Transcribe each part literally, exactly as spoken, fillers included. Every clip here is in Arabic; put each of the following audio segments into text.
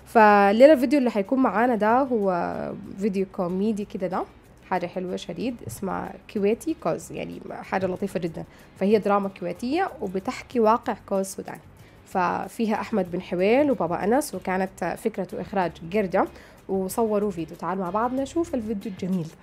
فالليله الفيديو اللي هيكون معانا ده هو فيديو كوميدي كده، ده حاجه حلوه شديد اسمها كويتي كوز، يعني حاجه لطيفه جدا. فهي دراما كويتيه وبتحكي واقع كوز سوداني. ففيها احمد بن حويل وبابا انس، وكانت فكره واخراج جرجة، وصوروا فيديو. تعالوا مع بعض نشوف الفيديو الجميل ده.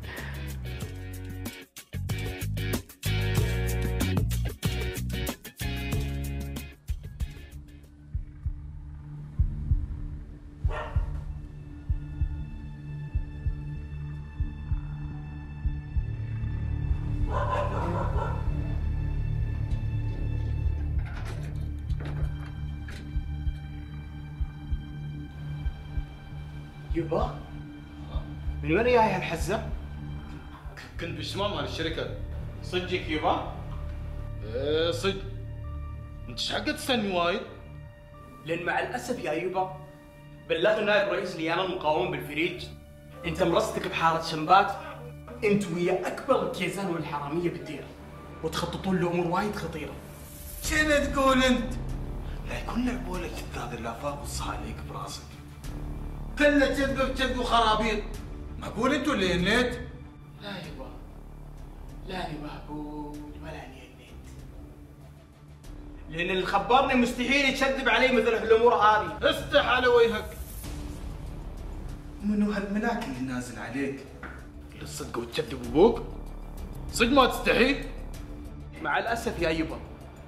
يبا من وين جاي هالحزه؟ كنت باجتماع مال الشركه. صدقك يبا؟ ايه صدق. انت ايش حقك تستني وايد؟ لان مع الاسف يا يبا بلغ نائب رئيس لجان المقاومه بالفريج انت مرستك بحاله شنبات، انت ويا اكبر الكيزان والحراميه بالديره وتخططون لامور وايد خطيره. شنو تقول انت؟ لا يكون لعبوا لك كذاب الافاق والصهاليك براسك. كله كذب بكذب وخرابيط. معقول انتوا اللي هنيت؟ لا يبا، لا اني مهبول ولا اني هنيت، لان اللي خبرني مستحيل يكذب علي مثل هالامور هذه. استح على وجهك. منو هالملاك اللي نازل عليك؟ اللي تصدق وتكذب ابوك؟ صدق ما تستحي؟ مع الاسف يا يبا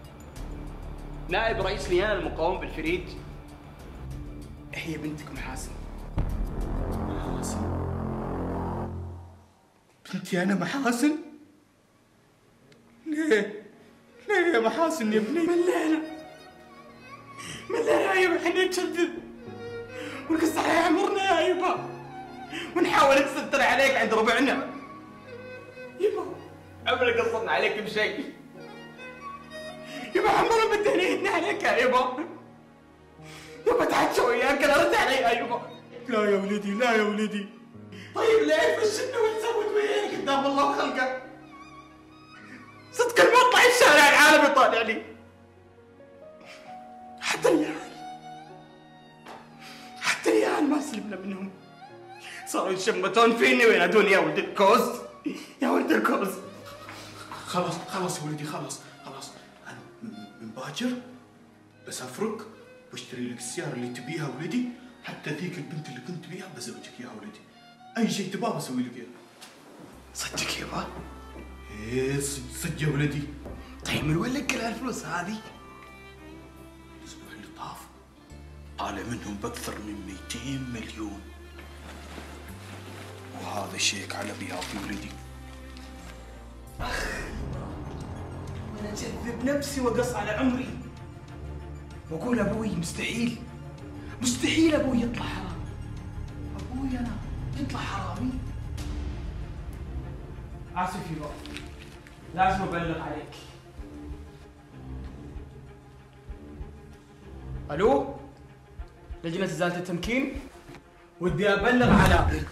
نائب رئيس لجان المقاومه بالفريج هي بنتك محاسن. محاسن؟ بنتي انا محاسن؟ ليه؟ ليه يا محاسن يا ابني؟ ملينا ملينا يا يبا، احنا نكذب ونقص على عمرنا يا يبا ونحاول نستر عليك عند ربعنا. يبا عمرنا قصرنا عليك بشيء. يبا عمرنا بدينا ايدنا عليك يا يبا. يبا تعال وياك انا رد علي يا يبا. لا يا ولدي، لا يا ولدي. طيب ليه فشلنا ونسوي وياك قدام الله وخلقه؟ صدق ما اطلع الشارع العالم يطالعني. حتى العيال حتى العيال ما سلمنا منهم، صاروا يشمتون فيني وينادوني يا ولد الكوز، يا ولد الكوز. خلاص خلاص يا ولدي، خلاص خلاص. انا من باكر بسافرك واشتري لك السياره اللي تبيها ولدي، حتى ذيك البنت اللي كنت بيها بزوجك اياها ولدي. اي شيء تباه بسوي لك اياه. صدق يبا؟ ايه صدق صدق يا ولدي. طيب من وين لك كل هالفلوس هذه؟ الاسبوع اللي طاف طالع منهم باكثر من مئتين مليون، وهذا شيك على بياضي ولدي. اخ وانا اجذب نفسي واقص على عمري واقول ابوي مستحيل مستحيل ابوي يطلع حرامي. ابوي انا يطلع حرامي؟ اسف يبا، لازم ابلغ عليك. الو، لجنة ازالة التمكين، ودي ابلغ على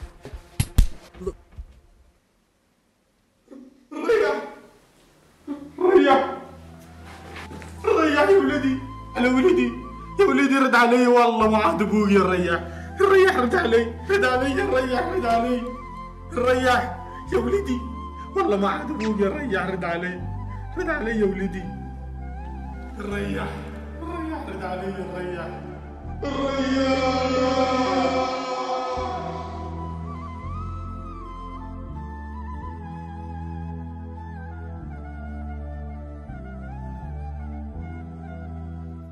ريح ريح ريح يا ولدي، على ولدي يا ولدي، رد علي والله ما عاد ابوي. الريح الريح رد علي، رد علي الريح، رد علي الريح يا ولدي، والله ما عاد ابوي. الريح رد علي، رد علي يا ولدي الريح الريح رد علي الريح الريح